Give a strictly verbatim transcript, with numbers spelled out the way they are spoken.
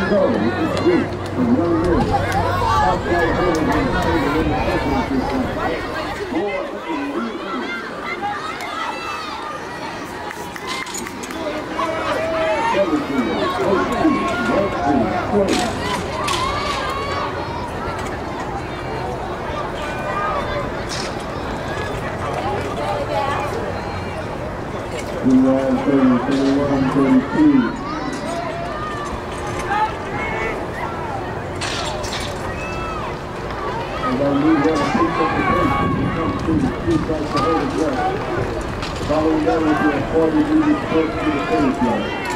go. This is Duke from young men. Outside hitter in the state of independence this time. Four looking really good. seventeen, eighteen, nineteen, twenty. twenty-nine, thirty, twenty-one, thirty-two. And I move on to pick up the pace. It comes to the two sides to hold the ground. Following that will be a forty meter push to the finish line.